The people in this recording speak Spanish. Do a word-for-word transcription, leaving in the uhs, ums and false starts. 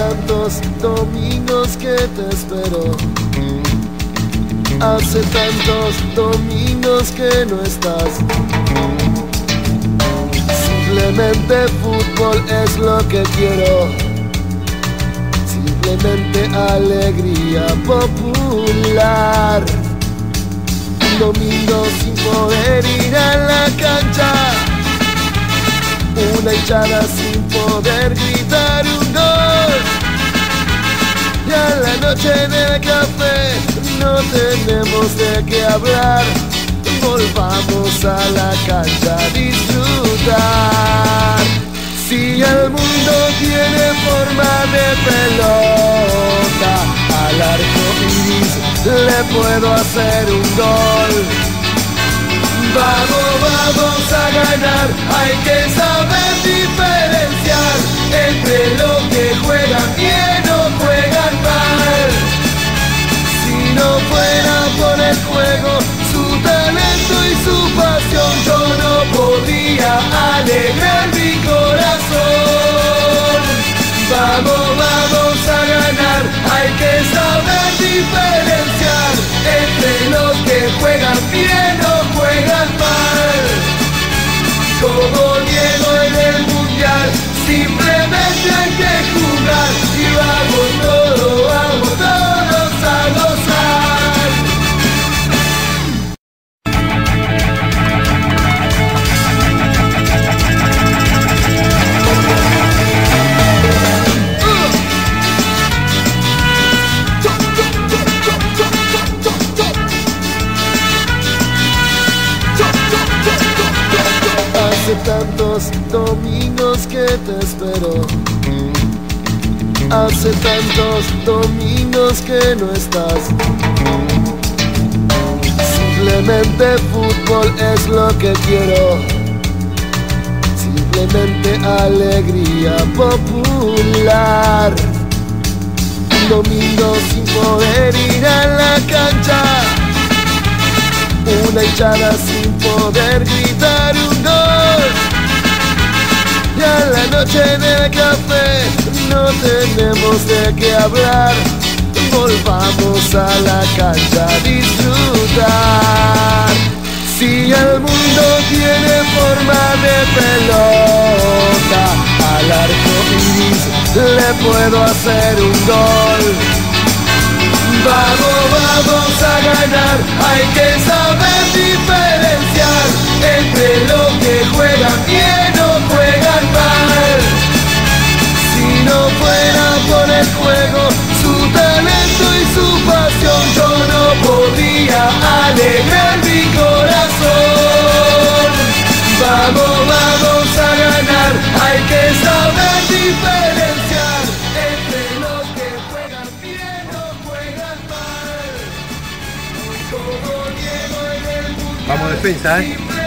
tantos domingos que te espero. Hace tantos domingos que no estás. Simplemente fútbol es lo que quiero. Simplemente alegría popular. Un domingo sin poder ir a la cancha. Una hinchada sin poder gritar un gol. Y a la noche del café no tenemos de qué hablar. Volvamos a la cancha a disfrutar. Si el mundo tiene forma de pelota, al arco iris le puedo hacer un gol. Vamos, vamos a ganar, hay que saber diferenciar entre los que juegan bien o juegan mal. Si no fuera por el juego, su talento y su pasión, yo no podría alegrar mi corazón. Vamos, vamos a ganar, hay que saber diferenciar entre los que juegan bien o juegan mal. Como Diego en el mundial, simplemente hay que jugar y vamos todos, vamos todos a gozar. Hace tantos domingos que te espero. Hace tantos domingos que no estás. Simplemente fútbol es lo que quiero. Simplemente alegría popular. Un domingo sin poder ir a la cancha. Una hinchada sin poder gritar un gol. Y a la noche del café no tenemos de qué hablar. Volvamos a la cancha a disfrutar. Si el mundo tiene forma de pelota, al arco iris le puedo hacer un gol. Vamos, vamos a ganar, hay que saber diferenciar entre los que juegan bien o juegan mal. Si no fuera por el juego, su talento y su pasión, yo no podría alegrar mi corazón. Vamos, vamos a ganar, hay que saber diferenciar entre los que juegan bien o juegan mal. Como Diego en el mundial, vamos defensa, ¿eh?